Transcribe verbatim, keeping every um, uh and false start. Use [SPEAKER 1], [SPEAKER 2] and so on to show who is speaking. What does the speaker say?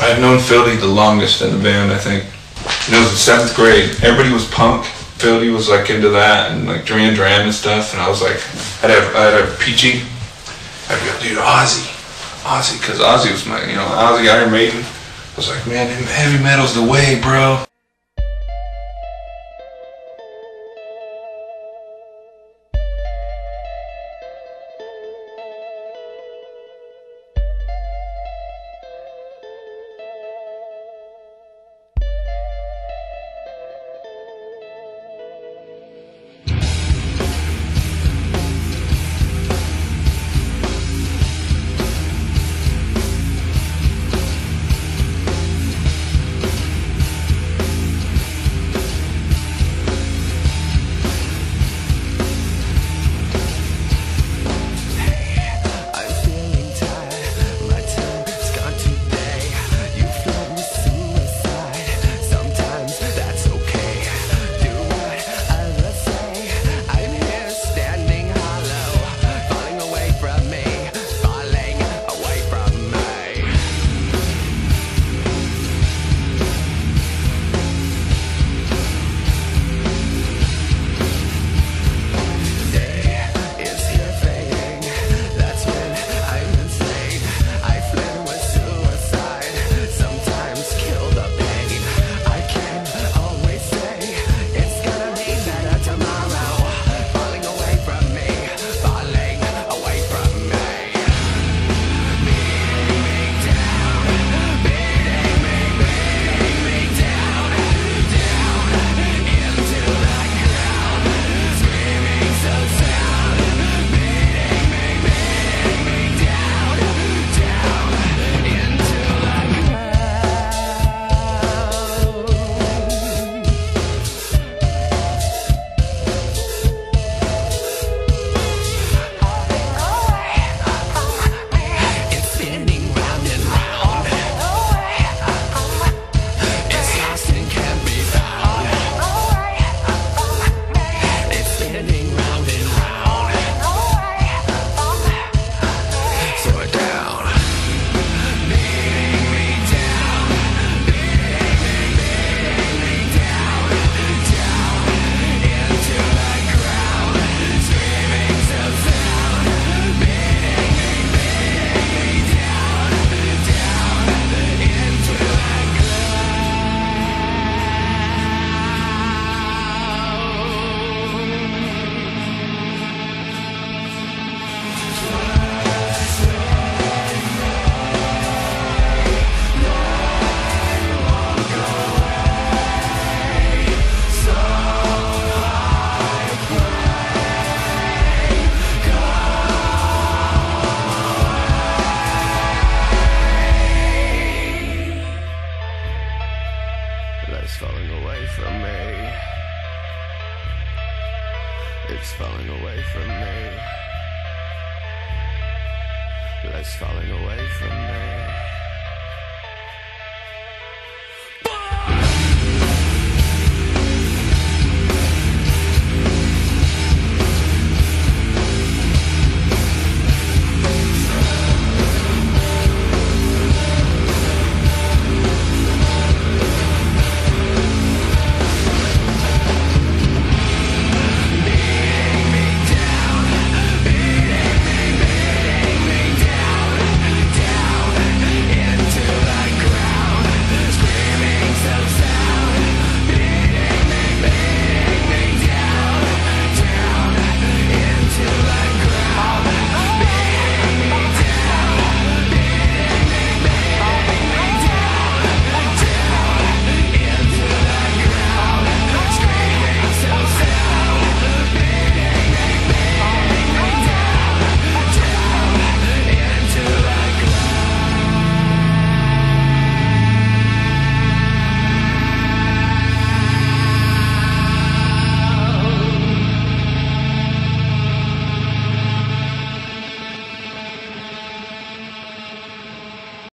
[SPEAKER 1] I've known Philly the longest in the band, I think. And it was in seventh grade. Everybody was punk. Philly was like into that and like Duran Duran and stuff. And I was like, I'd have, I'd have Peachy. I'd go, dude, Ozzy. Ozzy, because Ozzy was my, you know, Ozzy, Iron Maiden. I was like, man, heavy metal's the way, bro.
[SPEAKER 2] It's falling away from me. It's falling away from me. Life's falling away from me.